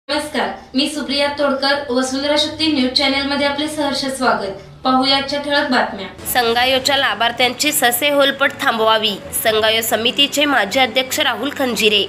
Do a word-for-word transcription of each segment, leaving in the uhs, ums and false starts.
नमस्कार, मी Supriya Todkar, Vasundhara Shakti news channel मध्ये आपले सहर्ष स्वागत। पाहूया आजच्या ठळक बातम्या। संगायोच्या लाभार्थ्यांची ससे होलपट थांबवावी, संगायो समितीचे माजी अध्यक्ष राहुल खंजिरे।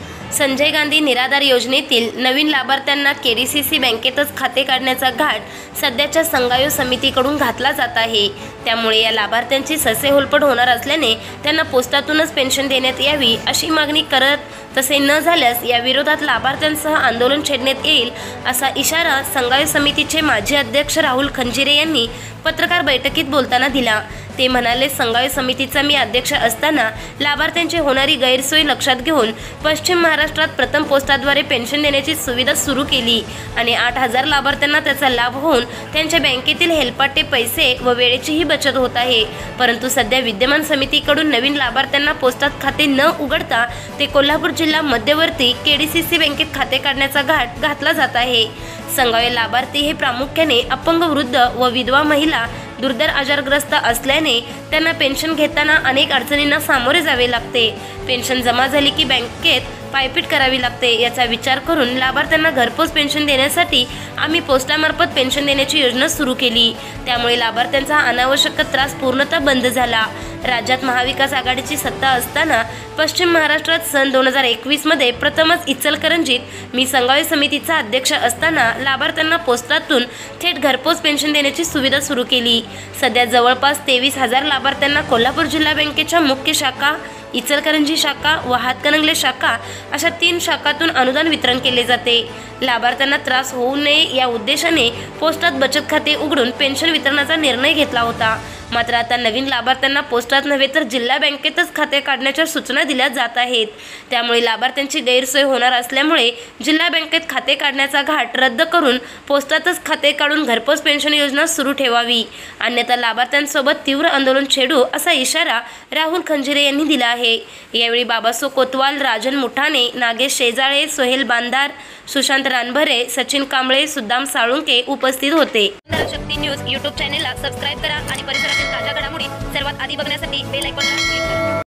संजय गांधी निराधार योजनेतील नवीन लाभार्थ्यांना केडीसीसी बँकेतच खाते काढण्याचा घाट सध्याच्या संगायो समितीकडून घातला जात आहे। त्यामुळे या लाभार्थ्यांची ससे होलपट होणार असल्याने त्यांना पोस्टातूनच पेन्शन देण्यात यावी अशी मागणी करत, तसे न झाल्यास या विरोधात लाभार्थ्यांसह आंदोलन छेडण्यात येईल असा इशारा संगायो समितीचे माजी अध्यक्ष राहुल खंजिरे यांनी पत्रकार बैठकीत बोलताना दिला। ते म्हणाले, संगायो समितीचा मी अध्यक्ष असताना लाभार्थ्यांची होणारी गैरसोय लक्षात घेऊन पश्चिम महाराष्ट्रात प्रथम पोस्टाद्वारे पेन्शन देण्याची सुविधा सुरू केली आणि आठ हजार लाभार्थ्यांना त्याचा लाभ होऊन त्यांच्या बँकेतील हेलपाटे पैसे व वेळेचीही बचत होत आहे। परंतु सध्या विद्यमान समितीकडून नवीन लाभार्थ्यांना पोस्टात खाते न उघडता ते कोल्हापूर जिल्हा मध्यवर्ती केडीसीसी बँकेत खाते काढण्याचा घाट घातला जात आहे। संगायो लाभार्थी हे प्रामुख्याने अपंग, वृद्ध व विधवा महिला दुर्धर आजारग्रस्त असल्याने त्यांना पेन्शन घेताना अनेक अडचणींना सामोरे जावे लागते। पेन्शन जमा झाली की बँकेत पायपीट करावी लागते। याचा विचार करून लाभार्थ्यांना घरपोच पेन्शन देण्यासाठी आम्ही पोस्टामार्फत पेन्शन देण्याची योजना सुरू केली। त्यामुळे लाभार्थ्यांचा अनावश्यक त्रास पूर्णतः बंद झाला। राज्यात महाविकास आघाडीची सत्ता असताना पश्चिम महाराष्ट्रात सन दोन हजार एकवीस मध्ये प्रथमच इचलकरंजीत मी संगायो समितीचा अध्यक्ष असताना लाभार्थ्यांना पोस्टातून थेट घरपोच पेन्शन देण्याची सुविधा सुरू केली। सध्या जवळपास तेवीस हजार लाभार्थ्यांना कोल्हापूर जिल्हा बँकेच्या मुख्य शाखा, इचलकरंजी शाखा व हातकणंगले शाखा अशा तीन शाखातून अनुदान वितरण केले जाते। लाभार्थ्यांना त्रास होऊ नये या उद्देशाने पोस्टात बचत खाते उघडून पेन्शन वितरणाचा निर्णय घेतला होता। मात्र आता नवीन लाभार्थ्यांना पोस्टात नव्हे तर जिल्हा बँकेतच खाते काढण्याच्या सूचना दिल्या जात आहेत। त्यामुळे लाभार्थ्यांची गैरसोय होणार असल्यामुळे जिल्हा बँकेत खाते काढण्याचा घाट रद्द करून पोस्टातच खाते काढून घरपोच पेन्शन योजना सुरू ठेवावी, अन्यथा लाभार्थ्यांसोबत तीव्र आंदोलन छेडू असा इशारा राहुल खंजिरे यांनी दिला आहे। यावेळी बाबासो कोतवाल, राजन मुठाणे, नागेश शेजाळे, सोहेल बांधार, सुशांत रानभरे, सचिन कांबळे, सुदाम साळुंके उपस्थित होते। शक्ती न्यूज यूट्यूब चॅनेलला सबस्क्राईब करा आणि परिसरातील ताज्या घडामोडी सर्वात आधी बघण्यासाठी बेल आयकॉनला क्लिक करा।